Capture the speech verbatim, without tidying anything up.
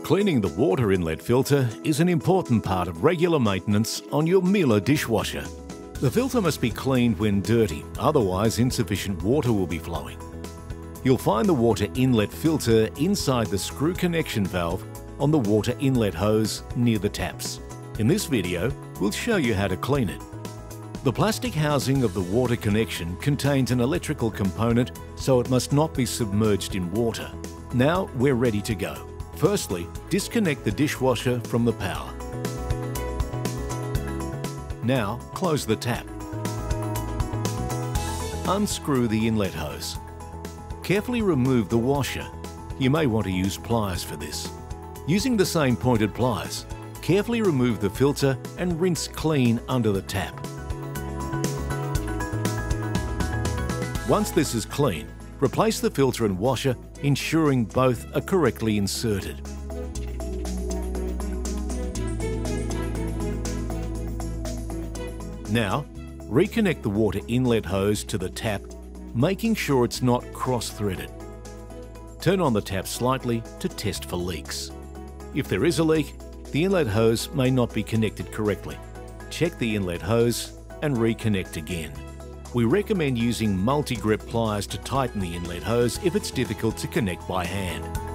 Cleaning the water inlet filter is an important part of regular maintenance on your Miele dishwasher. The filter must be cleaned when dirty, otherwise insufficient water will be flowing. You'll find the water inlet filter inside the screw connection valve on the water inlet hose near the taps. In this video, we'll show you how to clean it. The plastic housing of the water connection contains an electrical component, so it must not be submerged in water. Now we're ready to go. Firstly, disconnect the dishwasher from the power. Now, close the tap. Unscrew the inlet hose. Carefully remove the washer. You may want to use pliers for this. Using the same pointed pliers, carefully remove the filter and rinse clean under the tap. Once this is clean, replace the filter and washer, ensuring both are correctly inserted. Now, reconnect the water inlet hose to the tap, making sure it's not cross-threaded. Turn on the tap slightly to test for leaks. If there is a leak, the inlet hose may not be connected correctly. Check the inlet hose and reconnect again. We recommend using multi-grip pliers to tighten the inlet hose if it's difficult to connect by hand.